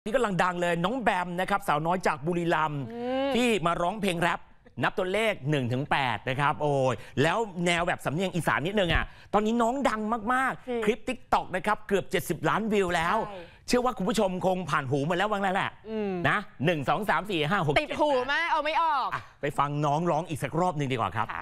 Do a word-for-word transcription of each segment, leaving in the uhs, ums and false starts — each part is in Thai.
นี่กำลังดังเลยน้องแบมนะครับสาวน้อยจากบุรีรัมย์ที่มาร้องเพลงแรปนับตัวเลข หนึ่งถึงแปด นะครับโอ้ยแล้วแนวแบบสำเนียงอีสานนิดนึงอ่ะตอนนี้น้องดังมากๆคลิป ติ๊กต็อก นะครับเกือบเจ็ดสิบล้านวิวแล้วเชื่อว่าคุณผู้ชมคงผ่านหูมาแล้วบ้างแล้วแหละนะหนึ่ง สอง สาม สี่ ห้า หกติดหูมากเอาไม่ออกไปฟังน้องร้องอีกสักรอบหนึ่งดีกว่าครับ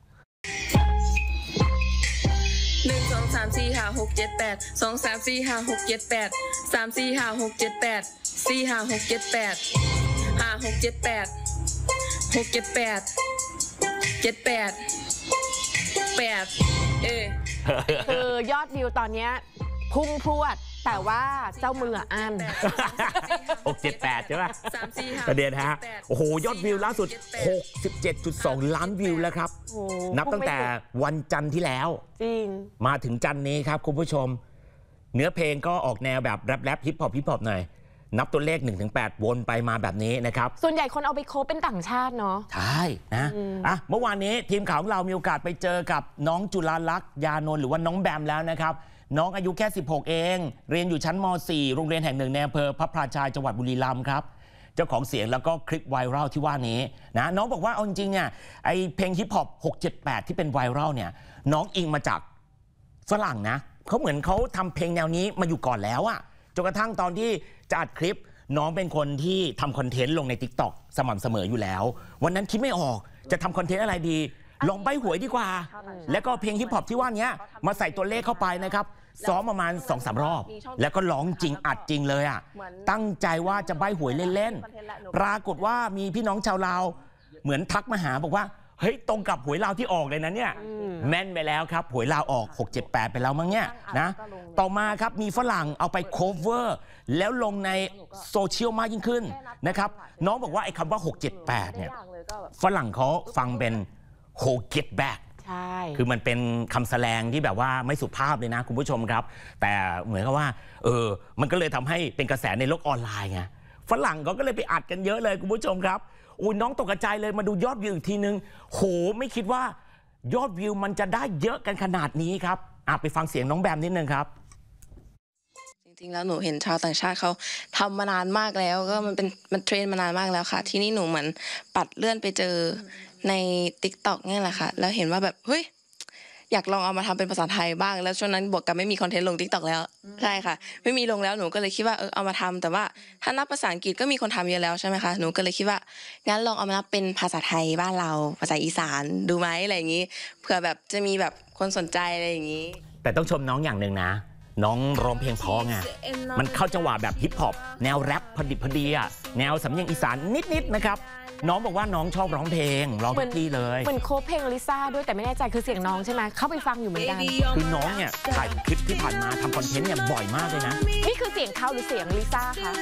หนึ่งสองสามสี่ห้าหกเจ็ดแปดสองสามสี่ห้าหกเจ็ดแปดสามสี่ห้าหกเจ็ดแปดสี่ห้าหกเจ็ดแปดห้าหกเจ็ดแปดหกเจ็ดแปดเจ็ดแปดแปดเออคือยอดวิวตอนนี้พุ่งพรวดแต่ว่าเจ้ามืออันหก เจ็ด แปดใช่ไหมประเด็นฮะโอ้โหยอดวิวล่าสุด หกสิบเจ็ดจุดสอง ล้านวิวแล้วครับนับตั้งแต่วันจันทร์ที่แล้วจริงมาถึงจันทร์นี้ครับคุณผู้ชมเนื้อเพลงก็ออกแนวแบบแรปแรปฮิปฮอปฮิปฮอปหน่อยนับตัวเลข หนึ่งถึงแปด วนไปมาแบบนี้นะครับส่วนใหญ่คนเอาไปโคเป็นต่างชาติเนาะใช่นะอ่ะเมื่อวานนี้ทีมข่าวของเรามีโอกาสไปเจอกับน้องจุฬาลักษณ์ยานนท์หรือว่าน้องแบมแล้วนะครับน้องอายุแค่สิบหกเองเรียนอยู่ชั้นม สี่ โรงเรียนแห่งหนึ่งในอำเภอพระพราชาจังหวัดบุรีรัมย์ครับเจ้าของเสียงแล้วก็คลิปไวรัลที่ว่านี้นะน้องบอกว่าเอาจริงๆเนี่ยไอเพลงฮิปฮอปหก เจ็ด แปดที่เป็นไวรัลเนี่ยน้องอิงมาจากฝรั่งนะเขาเหมือนเขาทำเพลงแนวนี้มาอยู่ก่อนแล้วอะจนกระทั่งตอนที่จะอัดคลิปน้องเป็นคนที่ทำคอนเทนต์ลงใน ติ๊กต็อก สม่ำเสมออยู่แล้ววันนั้นคิดไม่ออกจะทำคอนเทนต์อะไรดีลองใบ้หวยดีกว่าแล้วก็เพลงฮิปฮอปที่ว่านี้มาใส่ตัวเลขเข้าไปนะครับซ้อมประมาณ สองสาม รอบแล้วก็ร้องจริงอัดจริงเลยอ่ะตั้งใจว่าจะใบ้หวยเล่นๆปรากฏว่ามีพี่น้องชาวลาวเหมือนทักมาหาบอกว่าเฮ้ยตรงกับหวยลาวที่ออกเลยนะเนี่ยแม่นไปแล้วครับหวยลาวออกหก เจ็ด แปดไปแล้วมั้งเนี่ยนะต่อมาครับมีฝรั่งเอาไปโคเวอร์แล้วลงในโซเชียลมากยิ่งขึ้นนะครับน้องบอกว่าไอ้คำว่าหก เจ็ด แปดเนี่ยฝรั่งเขาฟังเป็นโฮเก็ตแบ็กคือมันเป็นคำแสดงที่แบบว่าไม่สุภาพเลยนะคุณผู้ชมครับแต่เหมือนกับว่าเออมันก็เลยทำให้เป็นกระแสในโลกออนไลน์ไงฝรั่งเขาก็เลยไปอัดกันเยอะเลยคุณผู้ชมครับอุ้ยน้องตกใจเลยมาดูยอดวิวอีกทีนึงโหไม่คิดว่ายอดวิวมันจะได้เยอะกันขนาดนี้ครับอ่ะไปฟังเสียงน้องแบมนิดนึงครับจริงๆแล้วหนูเห็นชาวต่างชาติเขาทำมานานมากแล้วก็มันเป็นมันเทรนมานานมากแล้วค่ะที่นี่หนูเหมือนปัดเลื่อนไปเจอใน ติ๊กต็อก นี่แหละค่ะแล้วเห็นว่าแบบเฮ้ยอยากลองเอามาทำเป็นภาษาไทยบ้างแล้วช่วงนั้นบวกกับไม่มีคอนเทนต์ลง ติ๊กต็อก แล้วใช่ค่ะไม่มีลงแล้วหนูก็เลยคิดว่าเออเอามาทำแต่ว่าถ้านับภาษาอังกฤษก็มีคนทำเยอะแล้วใช่ไหมคะหนูก็เลยคิดว่างั้นลองเอามานับเป็นภาษาไทยบ้านเราภาษาอีสานดูไหมอะไรอย่างนี้เผื่อแบบจะมีแบบคนสนใจอะไรอย่างนี้แต่ต้องชมน้องอย่างหนึ่งนะน้องร้องเพลงเพราะไงมันเข้าจังหวะแบบฮิปฮอปแนวแรปพอดิบพอดีอ่ะแนวสำเนียงอีสานนิดๆนะครับน้องบอกว่าน้องชอบร้องเพลงร้องทุกที่เลยเหมือนโคเพลงลิซ่าด้วยแต่ไม่แน่ใจคือเสียงน้องใช่ไหมเข้าไปฟังอยู่เหมือนกันคือน้องเนี่ยถ่ายคลิปที่ผ่านมาทำคอนเทนต์เนี่ยบ่อยมากเลยนะนี่คือเสียงเขาหรือเสียงลิซ่าคะ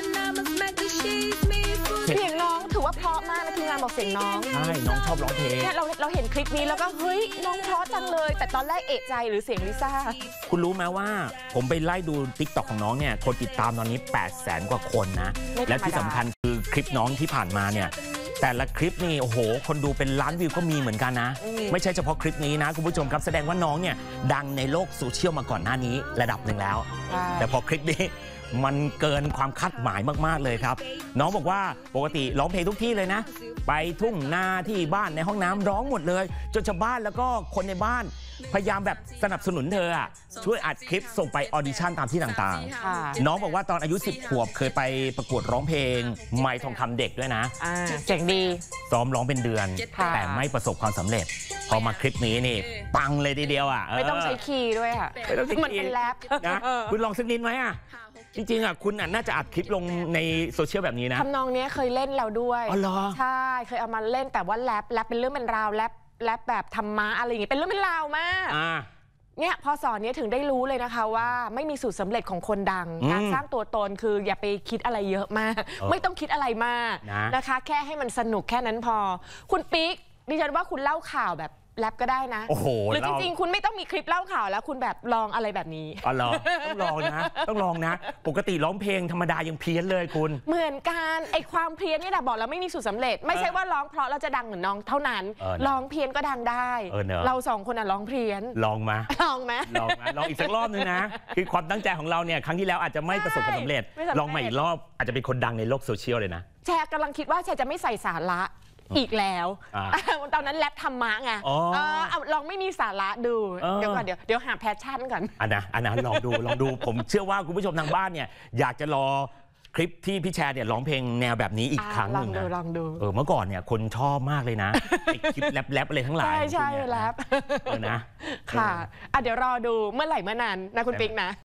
เสียงน้องถือว่าเพราะมากนะทีมงานบอกเสียงน้องใช่น้องชอบร้องเพลงเนี่ยเราเราเห็นคลิปนี้แล้วก็เฮ้ยน้องเพราะจังเลยแต่ตอนแรกเอะใจหรือเสียงลิซ่าคุณรู้ไหมว่าผมไปไล่ดู ติ๊กต็อก ของน้องเนี่ยคนติดตามตอนนี้ แปดแสน กว่าคนนะและที่สำคัญคือคลิปน้องที่ผ่านมาเนี่ยแต่ละคลิปนี่โอ้โหคนดูเป็นล้านวิวก็มีเหมือนกันนะไม่ใช่เฉพาะคลิปนี้นะคุณผู้ชมครับแสดงว่าน้องเนี่ยดังในโลกโซเชียลมาก่อนหน้านี้ระดับหนึ่งแล้วแต่พอคลิปนี้มันเกินความคาดหมายมากๆเลยครับน้องบอกว่าปกติร้องเพลงทุกที่เลยนะไปทุ่งนาที่บ้านในห้องน้ำร้องหมดเลยจนชาวบ้านแล้วก็คนในบ้านพยายามแบบสนับสนุนเธออ่ะช่วยอัดคลิปส่งไปออดิชั่นตามที่ต่างๆน้องบอกว่าตอนอายุสิบขวบเคยไปประกวดร้องเพลงไมค์ทองคำเด็กด้วยนะเสียงดีซ้อมร้องเป็นเดือนแต่ไม่ประสบความสำเร็จพอมาคลิปนี้นี่ปังเลยทีเดียวอ่ะไม่ต้องใช้คีย์ด้วยอ่ะไม่ต้องใช้คีย์มันเป็นแรปนะคุณลองสักนิดไหมอ่ะจริงๆอ่ะคุณน่าจะอัดคลิปลงในโซเชียลแบบนี้นะทำนองนี้เคยเล่นเราด้วยอ๋อเหรอใช่เคยเอามาเล่นแต่ว่าแรปแรปเป็นเรื่องเป็นราวแรปแรปแบบธรรมะอะไรอย่างงี้เป็นเรื่องเป็นราวมากเนี่ยพอสอนนี้ถึงได้รู้เลยนะคะว่าไม่มีสูตรสำเร็จของคนดังการสร้างตัวตนคืออย่าไปคิดอะไรเยอะมากไม่ต้องคิดอะไรมากนะคะแค่ให้มันสนุกแค่นั้นพอคุณปิ๊กดิฉันว่าคุณเล่าข่าวแบบแรปก็ได้นะโอ้โหหรือจริงๆคุณไม่ต้องมีคลิปเล่าข่าวแล้วคุณแบบลองอะไรแบบนี้อ๋อเหรอต้องลองนะต้องลองนะปกติร้องเพลงธรรมดายังเพี้ยนเลยคุณเหมือนกันไอความเพี้ยนนี่แหละบอกแล้วไม่มีสูตรสำเร็จไม่ใช่ว่าร้องเพราะเราจะดังเหมือนน้องเท่านั้นร้องเพี้ยนก็ดังได้เราสองคนอ่ะร้องเพี้ยนลองมาลองไหมลองมาลองอีกสักรอบนึงนะคือความตั้งใจของเราเนี่ยครั้งที่แล้วอาจจะไม่ประสบความสำเร็จลองใหม่อีกรอบอาจจะเป็นคนดังในโลกโซเชียลเลยนะแชร์กำลังคิดว่าแชร์จะไม่ใส่สาระอีกแล้วตอนนั้นแรปธรรมะไงลองไม่มีสาระดูเดี๋ยวก่อนเดี๋ยวเดี๋ยวหาแพชชั่นก่อนอันนะอันนั้นลองดูลองดูผมเชื่อว่าคุณผู้ชมทางบ้านเนี่ยอยากจะรอคลิปที่พี่แชร์เนี่ยร้องเพลงแนวแบบนี้อีกครั้งหนึ่งนะลองดูเออเมื่อก่อนเนี่ยคนชอบมากเลยนะคลิปแรปๆอะไรทั้งหลายใช่ใช่แรปเออนะค่ะเดี๋ยวรอดูเมื่อไหร่เมื่อนานนะคุณปิ๊กนะ